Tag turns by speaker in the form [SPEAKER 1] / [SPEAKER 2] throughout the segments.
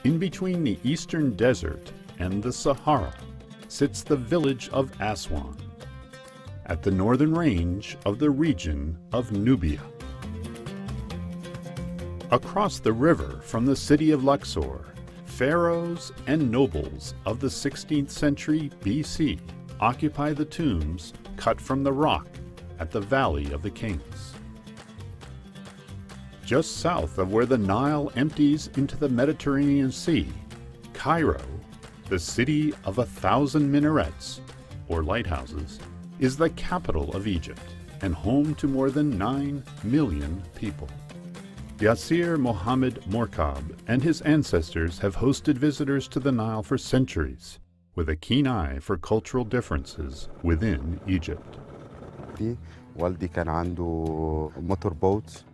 [SPEAKER 1] In between the eastern desert and the Sahara sits the village of Aswan, at the northern range of the region of Nubia. Across the river from the city of Luxor, pharaohs and nobles of the 16th century BC occupy the tombs cut from the rock at the Valley of the Kings. Just south of where the Nile empties into the Mediterranean Sea, Cairo, the city of 1,000 minarets, or lighthouses, is the capital of Egypt and home to more than 9 million people. Yasir Mohammed Morkab and his ancestors have hosted visitors to the Nile for centuries, with a keen eye for cultural differences within Egypt.
[SPEAKER 2] والدي كان عنده موتور بوت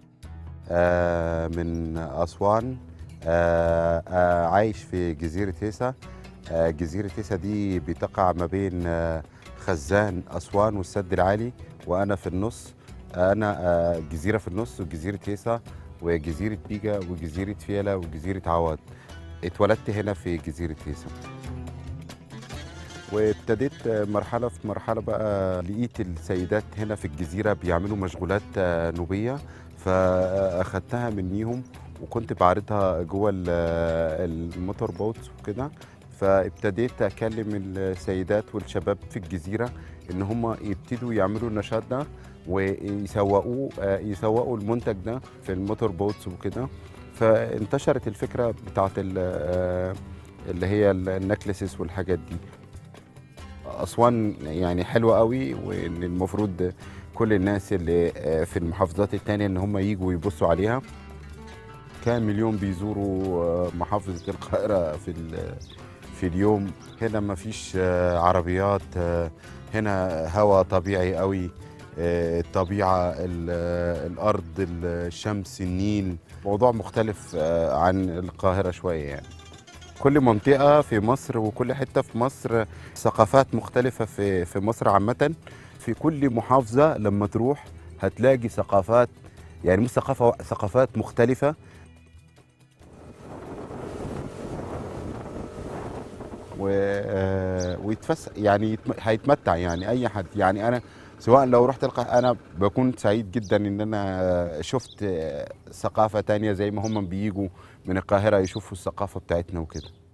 [SPEAKER 2] من أسوان، عايش في جزيرة هيسا. جزيرة هيسا دي بتقع ما بين خزان أسوان والسد العالي، وأنا في النص. أنا جزيرة في النص، وجزيرة هيسا وجزيرة بيجا وجزيرة فيلا وجزيرة عواد. اتولدت هنا في جزيرة هيسا، وابتديت مرحلة في مرحلة بقى. لقيت السيدات هنا في الجزيرة بيعملوا مشغولات نوبية، فأخدتها منيهم وكنت بعرضها جوه الموتور بوتس وكده. فابتديت أكلم السيدات والشباب في الجزيرة إن هم يبتدوا يعملوا النشاط ده ويسوقوا المنتج ده في الموتور بوتس وكده. فانتشرت الفكرة بتاعت اللي هي النكلسز والحاجات دي. أسوان يعني حلوة قوي، وإن المفروض كل الناس اللي في المحافظات التانية إن هم يجوا يبصوا عليها. كان مليون بيزوروا محافظة القاهرة في اليوم. هنا ما فيش عربيات، هنا هواء طبيعي قوي، الطبيعة، الأرض، الشمس، النيل. موضوع مختلف عن القاهرة شوية يعني. كل منطقة في مصر وكل حتة في مصر ثقافات مختلفة في مصر عامة. في كل محافظة لما تروح هتلاقي ثقافات، يعني مش ثقافات مختلفة. ويتفسح يعني هيتمتع يعني أي حد. يعني أنا سواء لو رحت القاهرة أنا بكون سعيد جدا إن أنا شفت ثقافة تانية، زي ما هم بييجوا من القاهرة يشوفوا الثقافة بتاعتنا وكده.